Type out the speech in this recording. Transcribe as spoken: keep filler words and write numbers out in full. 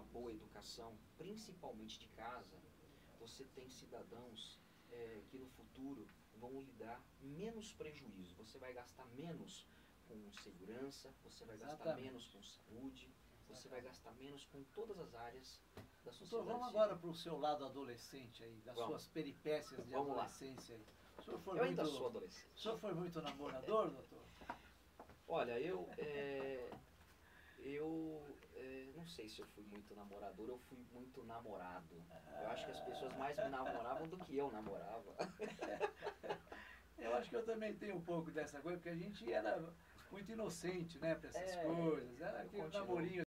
boa educação, principalmente de casa, você tem cidadãos é, que no futuro vão lhe dar menos prejuízo. Você vai gastar menos com segurança, você vai Exatamente. gastar menos com saúde, você vai gastar menos com todas as áreas da sociedade. Doutor, vamos agora para o seu lado adolescente aí, das Vamos. suas peripécias de Vamos lá. adolescência aí. O senhor foi Eu muito, ainda sou adolescente. O senhor foi muito namorador, doutor? Olha, eu, é, eu é, não sei se eu fui muito namorador ou fui muito namorado. Eu acho que as pessoas mais me namoravam do que eu namorava. Eu acho que eu também tenho um pouco dessa coisa, porque a gente era muito inocente, né, para essas É, coisas. Era eu aquele continuo. namorinho